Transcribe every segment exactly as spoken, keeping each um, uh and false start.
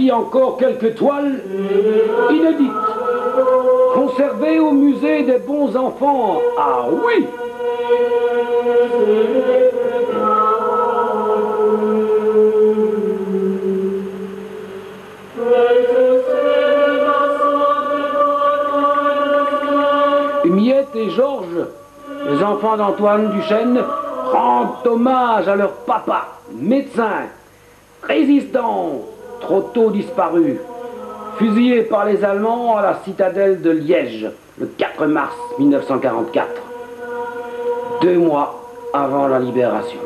Voici encore quelques toiles inédites, conservées au musée des bons enfants. Ah oui! Miette et Georges, les enfants d'Antoine Duchêne, rendent hommage à leur papa, médecin, résistant, trop tôt disparu, fusillé par les Allemands à la citadelle de Liège, le quatre mars mille neuf cent quarante-quatre, deux mois avant la libération.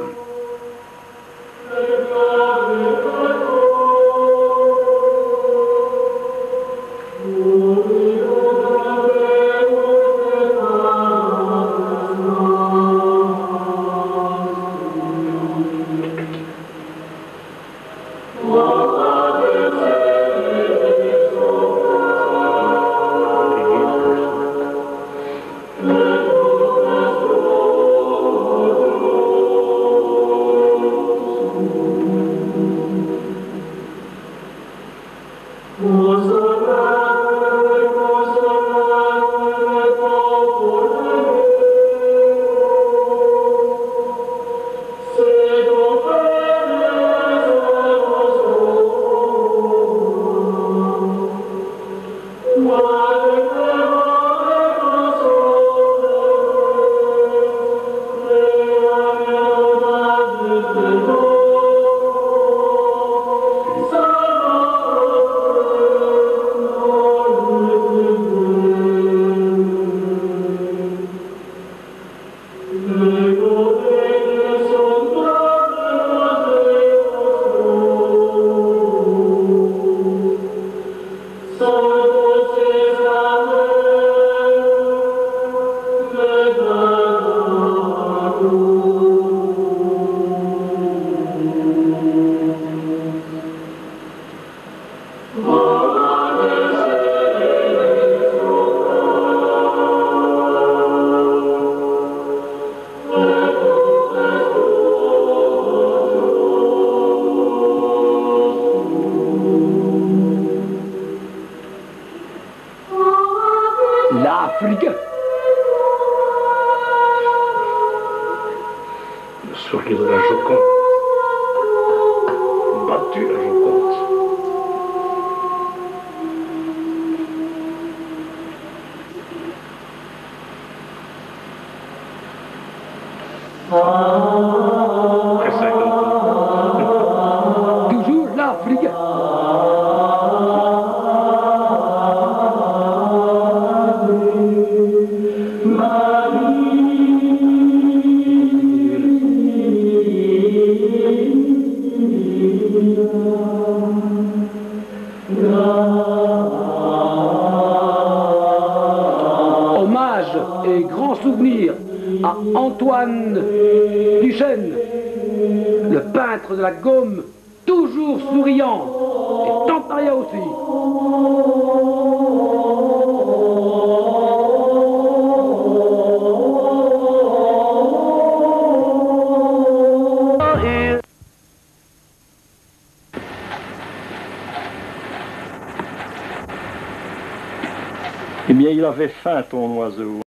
L'Afrique. Le sourire de la Joconde. Battue la Joconde. Après cinquante ans. Toujours l'Afrique. Hommage et grand souvenir à Antoine Duchêne, le peintre de la Gaume, toujours souriant, et Tamparia aussi. Eh bien, il avait faim, ton oiseau.